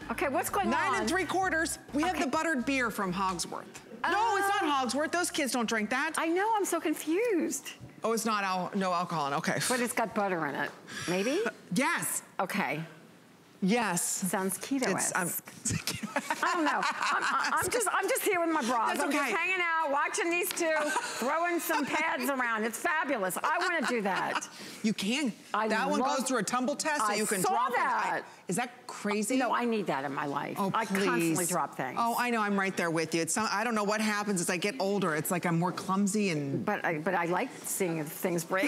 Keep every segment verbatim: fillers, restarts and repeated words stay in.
Okay, what's going Nine on? Nine and three quarters. We okay. have the buttered beer from Hogsworth. Uh, no, it's not Hogsworth. Those kids don't drink that. I know, I'm so confused. Oh, it's not al no alcohol, okay. But it's got butter in it, maybe? Yes. Okay. Yes. Sounds keto-esque. Um, I don't know. I'm, I'm just I'm just here with my bras. That's I'm okay. just hanging out, watching these two, throwing some pads around. It's fabulous. I want to do that. You can. I that one love, goes through a tumble test, so I you can saw drop that. it. Is that crazy? No, I need that in my life. Oh, I please. constantly drop things. Oh, I know. I'm right there with you. It's some, I don't know what happens as I get older. It's like I'm more clumsy and. But I, but I like seeing things break.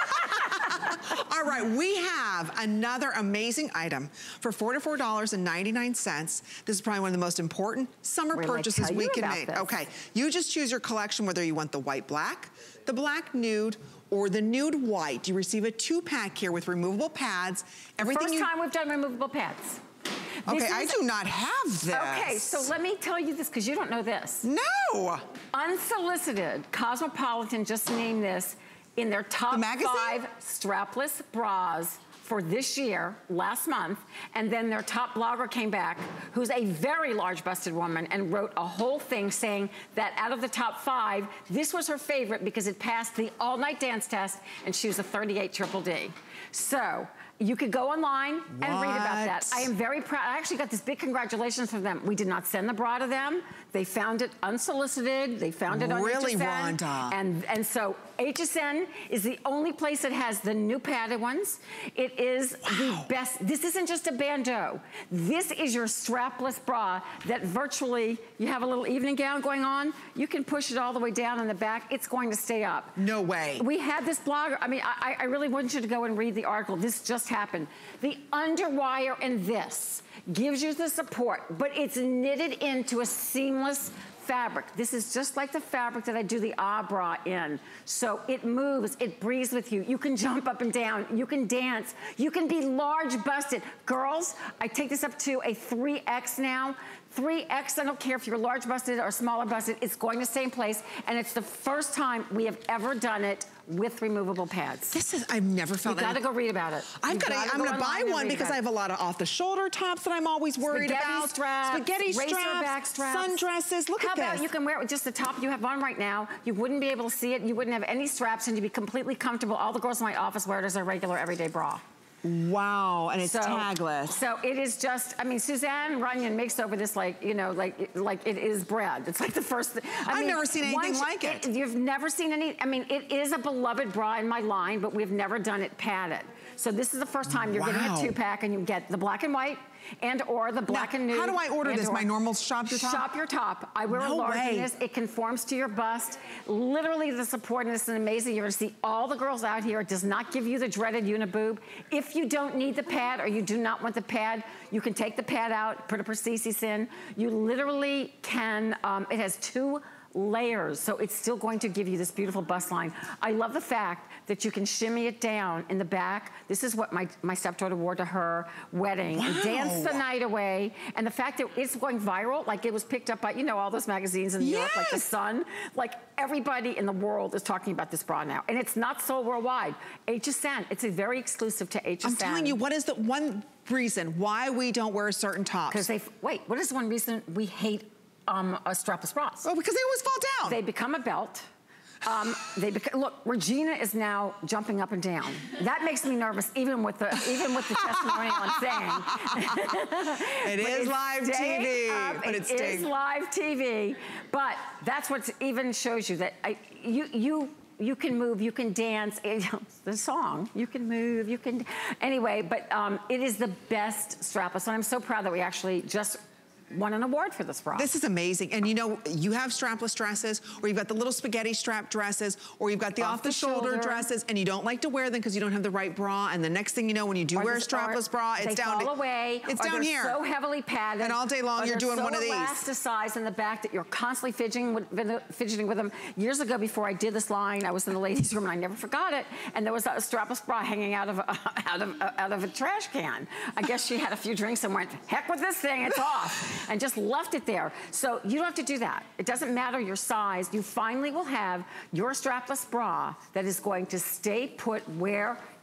All right, we have another amazing item for forty-four ninety-nine. This is probably one of the most important summer We're purchases we can make. This. Okay, you just choose your collection, whether you want the white black, the black nude, or the nude white. You receive a two pack here with removable pads. Everything First you... time we've done removable pads. Okay, this I is... do not have this. Okay, so let me tell you this, because you don't know this. No! Unsolicited, Cosmopolitan just named this in their top the five strapless bras for this year, last month, and then their top blogger came back, who's a very large busted woman, and wrote a whole thing saying that out of the top five, this was her favorite because it passed the all-night dance test, and she was a thirty-eight triple D. So, you could go online and what? read about that. I am very proud. I actually got this big congratulations from them. We did not send the bra to them. They found it unsolicited. They found it on really, H S N. Rhonda. And, and so H S N is the only place that has the new padded ones. It is wow. the best. This isn't just a bandeau. This is your strapless bra that virtually, you have a little evening gown going on, you can push it all the way down in the back. It's going to stay up. No way. We had this blogger, I mean, I, I really want you to go and read the article. This just happened. The underwire in this gives you the support, but it's knitted into a seamless fabric. This is just like the fabric that I do the ah bra in. So it moves, it breathes with you. You can jump up and down, you can dance, you can be large busted. Girls, I take this up to a three X now. three X, I don't care if you're large busted or smaller busted, it's going to stay in place, and it's the first time we have ever done it with removable pads. This is, I've never felt that. You gotta go read about it. I've gotta, gotta I'm go gonna buy one because I have a lot of off-the-shoulder tops that I'm always worried Spaghetti about. straps, Spaghetti straps, back straps, sundresses, look How at this. How about you can wear it with just the top you have on right now. You wouldn't be able to see it. You wouldn't have any straps, and you'd be completely comfortable. All the girls in my office wear it as a regular everyday bra. Wow, and it's so, tagless. So it is just, I mean, Suzanne Runyon makes over this like, you know, like like it is bread. It's like the first thing. I've mean, never seen anything like it. it. You've never seen any, I mean, it is a beloved bra in my line, but we've never done it padded. So this is the first time you're wow. getting a two pack, and you get the black and white, and or the black now, and nude. How do I order this? Or, My normal shop your top? Shop your top. I wear no a large way. in this. It conforms to your bust. Literally the support in this is amazing. You're gonna see all the girls out here. It does not give you the dreaded uniboob. If you don't need the pad or you do not want the pad, you can take the pad out, put a prosthesis in. You literally can, um, it has two layers, so it's still going to give you this beautiful bust line. I love the fact that you can shimmy it down in the back. This is what my, my stepdaughter wore to her wedding wow. and danced the night away. And the fact that it's going viral, like it was picked up by, you know, all those magazines in New yes. York, like The Sun, like everybody in the world is talking about this bra now. And it's not sold worldwide. H S N, it's a very exclusive to H S N. I'm telling you, what is the one reason why we don't wear certain tops? Because they, wait, what is one reason we hate Um, a strapless bras? Oh, because they always fall down. They become a belt. Um, they beca look, Regina is now jumping up and down. That makes me nervous, even with the even with the testimonial I'm saying. It is live T V, up, but it it's is live T V. But that's what even shows you that I, you you. You can move, you can dance, the song, you can move, you can, anyway, but um, it is the best strapless, and I'm so proud that we actually just won an award for this bra. This is amazing. And you know, you have strapless dresses, or you've got the little spaghetti strap dresses, or you've got the off-the-shoulder off dresses, and you don't like to wear them because you don't have the right bra, and the next thing you know, when you do or wear a strapless bra, it's they down fall away, it's or down they're here. so heavily padded. And all day long, you're doing so one of these. elasticized in the back that you're constantly fidgeting with, fidgeting with them. Years ago, before I did this line, I was in the ladies' room, and I never forgot it, and there was a strapless bra hanging out of a, out of out of a trash can. I guess she had a few drinks and went, heck with this thing, it's off, and just left it there. So you don't have to do that. It doesn't matter your size. You finally will have your strapless bra that is going to stay put where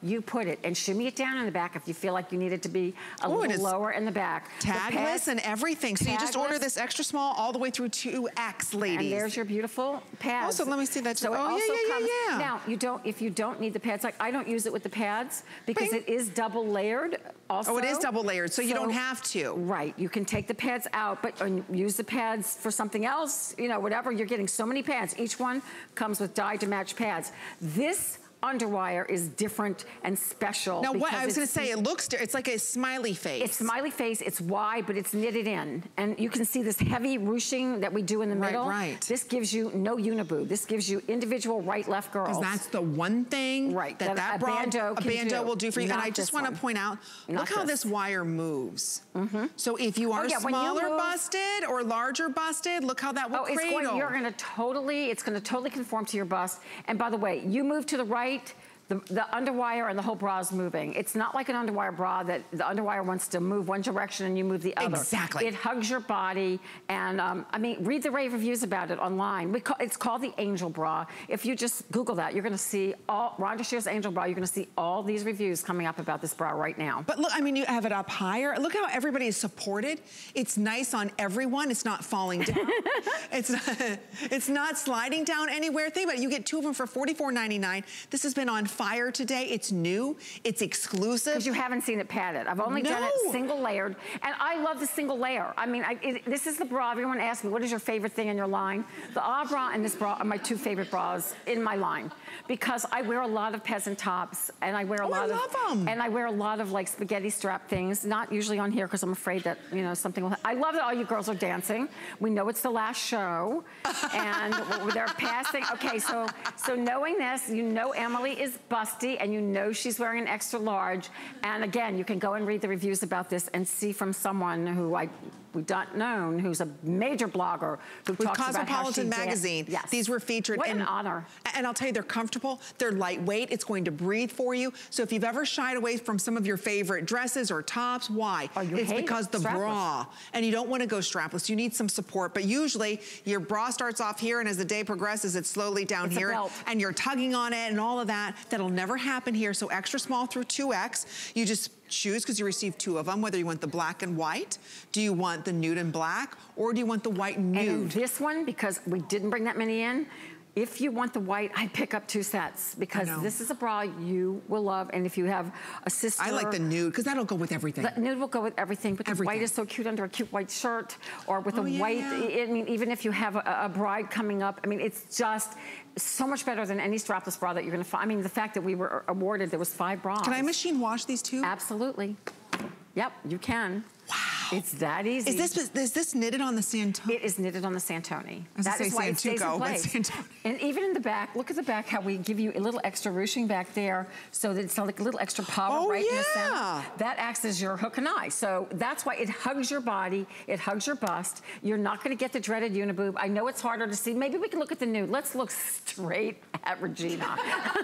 you put it, and shimmy it down in the back if you feel like you need it to be a Ooh, little lower in the back. Tagless and everything. So you just order this extra small all the way through two X, ladies. And there's your beautiful pads. Also, let me see that. So oh, it also yeah, yeah, comes, yeah, yeah. Now, you don't, if you don't need the pads, like I don't use it with the pads because Bing. it is double layered also. Oh, it is double layered, so, so you don't have to. Right, you can take the pads out, but and use the pads for something else, you know, whatever. You're getting so many pads. Each one comes with dyed to match pads. This underwire is different and special. Now what, I was gonna say, it looks, it's like a smiley face. It's smiley face, it's wide, but it's knitted in. And you can see this heavy ruching that we do in the middle. Right, right. This gives you no uniboob. This gives you individual right, left girls. Because that's the one thing right, that that, that bra, a bandeau, a bandeau do. will do for you. Not and I just wanna point out, Not look how this. this wire moves. Mm-hmm. So if you are oh, yeah, smaller you move, busted or larger busted, look how that will oh, it's cradle. Going, you're gonna totally, it's gonna totally conform to your bust. And by the way, you move to the right, The, the underwire and the whole bra is moving. It's not like an underwire bra that the underwire wants to move one direction and you move the other. Exactly. It hugs your body. And um, I mean, read the rave reviews about it online. We call, it's called the Angel Bra. If you just Google that, you're gonna see all, Rhonda Shear's Angel Bra, you're gonna see all these reviews coming up about this bra right now. But look, I mean, you have it up higher. Look how everybody is supported. It's nice on everyone. It's not falling down. it's, not, it's not sliding down anywhere. Think about it, you get two of them for forty-four ninety-nine. This has been on fire today. It's new, it's exclusive. Because you haven't seen it padded. I've only no. done it single layered, and I love the single layer. I mean, I, it, this is the bra. Everyone asks me, what is your favorite thing in your line? The Ah bra and this bra are my two favorite bras in my line, because I wear a lot of peasant tops, and I wear a oh, lot I of, love them. and I wear a lot of like spaghetti strap things, not usually on here because I'm afraid that, you know, something will, I love that all you girls are dancing. We know it's the last show, and they're passing. Okay, so, so knowing this, you know Emily is busty, and you know she's wearing an extra large. And again, you can go and read the reviews about this and see from someone who I we've not known, who's a major blogger who With talks about how she Cosmopolitan magazine. Yes. These were featured. What and, an honor. And I'll tell you, they're comfortable, they're lightweight, it's going to breathe for you. So if you've ever shied away from some of your favorite dresses or tops, why? Oh, you it's hate because it. the Strapless. bra, and you don't want to go strapless, you need some support. But usually your bra starts off here, and as the day progresses, it's slowly down it's here, a belt. and you're tugging on it and all of that. That'll never happen here. So extra small through two X. You just choose, because you receive two of them, whether you want the black and white, do you want the nude and black, or do you want the white and nude? And this one, because we didn't bring that many in, if you want the white, I'd pick up two sets, because this is a bra you will love. And if you have a sister. I like the nude, because that'll go with everything. The nude will go with everything, but everything. the white is so cute under a cute white shirt, or with oh, a yeah, white, yeah. I mean, even if you have a, a bride coming up, I mean, it's just so much better than any strapless bra that you're gonna find. I mean, the fact that we were awarded, there was five bras. Can I machine wash these too? Absolutely. Yep, you can. Wow. It's that easy. Is this is this knitted on the Santoni? It is knitted on the Santoni. That is why it stays in place. And even in the back, look at the back, how we give you a little extra ruching back there, so that it's like a little extra power oh, right yeah. in the center. That acts as your hook and eye. So that's why it hugs your body, it hugs your bust. You're not gonna get the dreaded uniboob. I know it's harder to see. Maybe we can look at the nude. Let's look straight at Regina.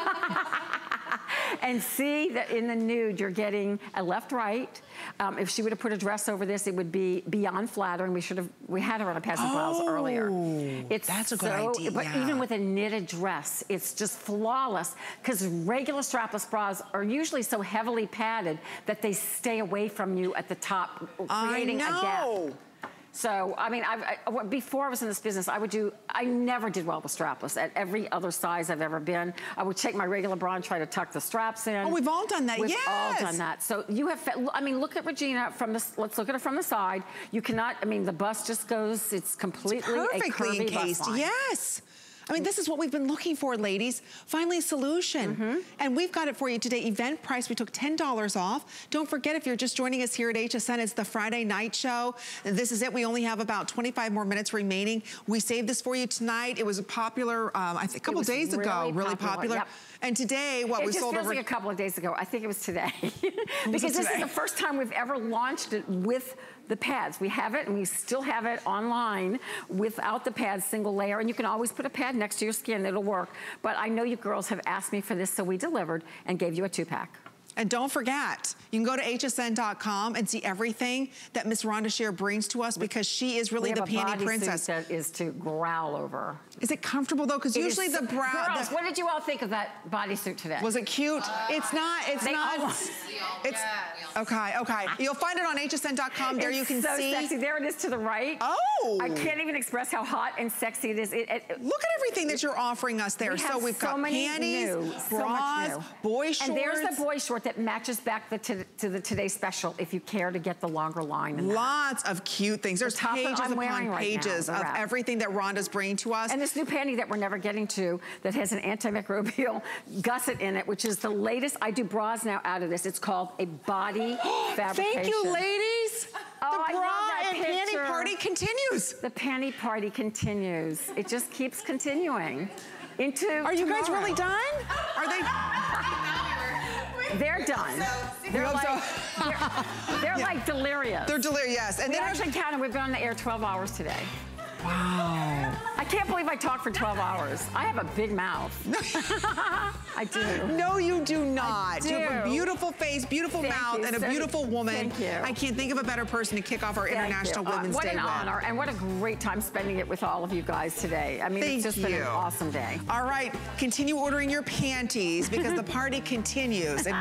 And see that in the nude, you're getting a left-right. Um, if she would have put a dress over this, it would be beyond flattering. We should have, we had her on a peasant blouse oh, earlier. It's that's a good so, idea. But yeah. even with a knitted dress, it's just flawless, because regular strapless bras are usually so heavily padded that they stay away from you at the top, creating I know. a gap. So, I mean, I've, I, before I was in this business, I would do, I never did well with strapless. At every other size I've ever been, I would take my regular bra and try to tuck the straps in. Oh, we've all done that, we've yes. all done that. So you have, I mean, look at Regina from the, let's look at her from the side. You cannot, I mean, the bust just goes, it's completely it's perfectly a curvy encased. bust line. Yes. I mean, this is what we've been looking for, ladies. Finally, a solution. Mm-hmm. And we've got it for you today. Event price, we took ten dollars off. Don't forget, if you're just joining us here at H S N, it's the Friday night show. This is it. We only have about twenty-five more minutes remaining. We saved this for you tonight. It was a popular, um, I think, a couple days really ago, really popular. popular. Yep. And today, what it we just sold feels over- like a couple of days ago. I think it was today. Because it this today? is the first time we've ever launched it with the pads. We have it, and we still have it online without the pads, single layer. And you can always put a pad next to your skin. It'll work. But I know you girls have asked me for this, so we delivered and gave you a two-pack. And don't forget, you can go to H S N dot com and see everything that Miss Rhonda Shear brings to us, because she is really the panty princess. That is to growl over. Is it comfortable though? Because usually the brow. Girls, the, what did you all think of that bodysuit today? Was it cute? Uh, it's not. It's they not. Almost, it's okay. Okay. You'll find it on H S N dot com. There it's you can so see. Sexy. There it is to the right. Oh. I can't even express how hot and sexy it is. It, it, Look at everything that you're offering us there. We so we've so got panties, new, bras, so boy shorts. And there's the boy short that matches back the, to, to the Today Special if you care to get the longer line. In Lots that. of cute things. There's the pages upon right pages now, of everything that Rhonda's bringing to us. And this new panty that we're never getting to that has an antimicrobial gusset in it, which is the latest. I do bras now out of this. It's called a body fabrication. Thank you, ladies. Oh, the bra and picture. panty party continues. The panty party continues. It just keeps continuing. Into Are you tomorrow. guys really done? Are they? They're done. They're like, so. they're, they're yeah. like delirious. They're delirious. Yes. And we then actually counted. We've been on the air twelve hours today. Wow. I can't believe I talked for twelve hours. I have a big mouth. I do. No, you do not. Do. You have a beautiful face, beautiful Thank mouth, you. and a So, beautiful woman. Thank you. I can't think of a better person to kick off our Thank International you. Women's uh, what Day an with. honor, and what a great time spending it with all of you guys today. I mean, Thank it's just you. been an awesome day. All right, continue ordering your panties because the party continues. And